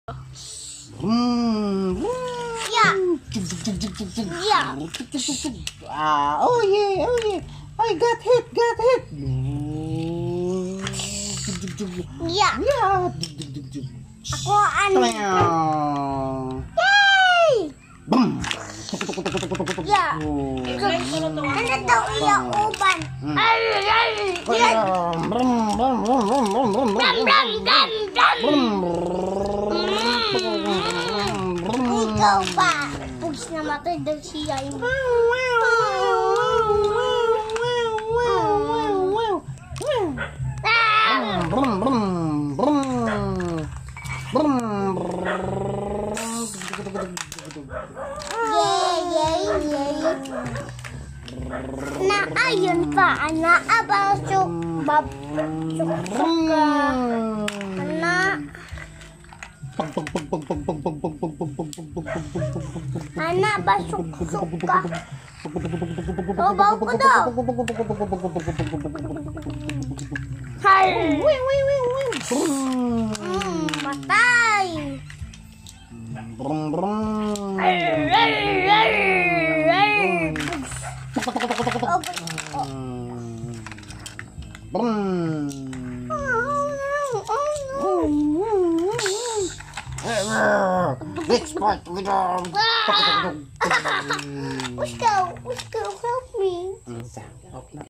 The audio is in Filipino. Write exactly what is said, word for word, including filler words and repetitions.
Hmm. Yeah. Yeah. Ah, oh yeah, oh yeah. I got hit, got hit. Yeah. Yeah. Ako ano? Yay! Boom. Yeah. Ano daw iya uban? Ay ay. Brum brum brum brum brum brum Dam dam dam dam. Ikaw ba? Pugis na matay daw siya yung... Brum brum brum brum. Yay, yay, yay. Na ayun pa, ana abasok bab suka. Ana ana basok suka. Oh, bau ko daw. Hay. Hmm, matay. Brum brum. Ay, ay, ay, ay. Brum. Let's fight with them. Let's go, let's go.